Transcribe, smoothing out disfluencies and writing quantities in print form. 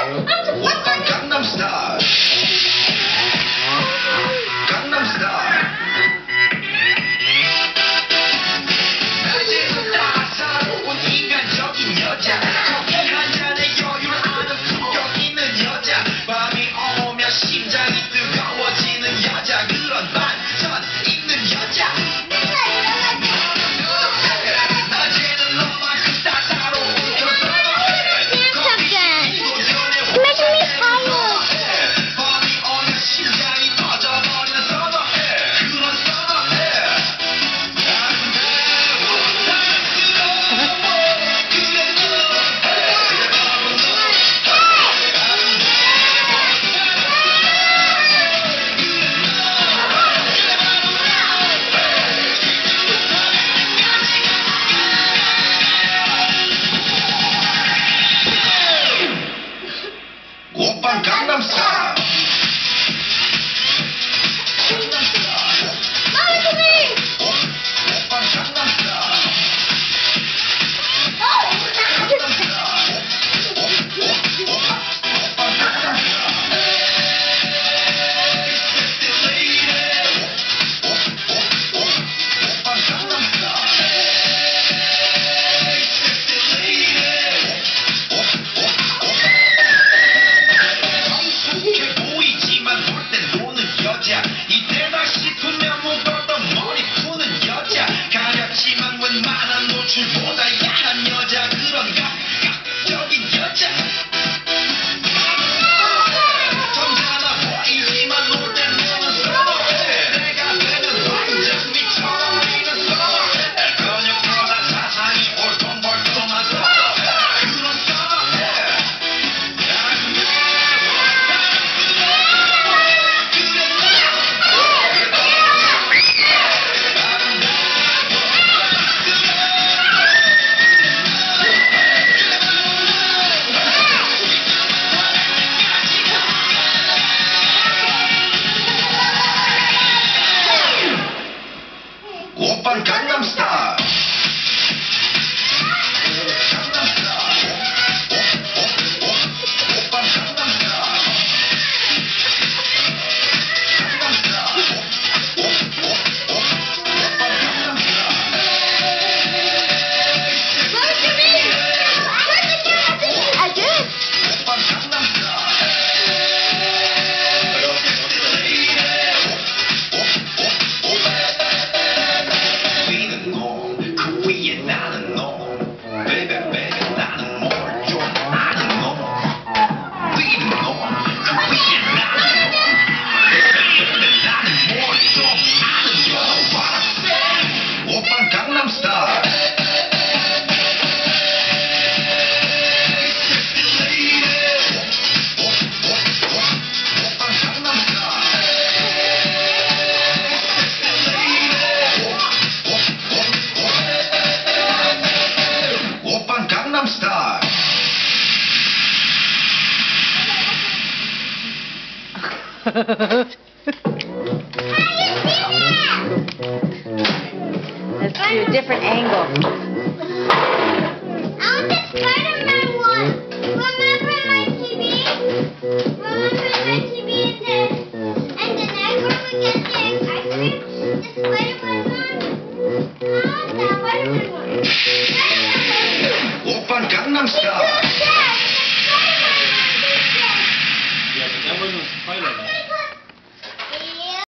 오빤 강남스타일. 강남스타일. 낮에는 따사로운 인간적인 여자. 커피 한 잔에 여유를 아는 품격 있는 여자. 밤이 오면 심장이 뜨거워지는 여자. 그런 반전 있는 여자. 오빤 강남스타일. 이때다 싶으면 묶었던 머리 푸는 여자. 가렸지만 웬만한 노출보다 야한 여자. 그런 감각적인 여자. 점잖아 보이지만 놀 땐 너는 선호해. 내가 되면 완전 미쳐버리는 선호해. 근육보다 사상이 옳던 벌도만 선호해. 그런 선호해. 오빤 강남스타일. 나는 너 baby baby 나는 뭘 좀 아는 너 뛰는 너 그 위에 나는 너 나는 뭘 좀 아는 너 What I say 오빤 강남스타일. 오빤 강남스타일. Let's do a different angle. I want the Spider-Man one. Remember my TV? Remember my TV and the night where we get the ice cream? The Spider-Man one? I want the Spider-Man one. 오빤 강남스타일.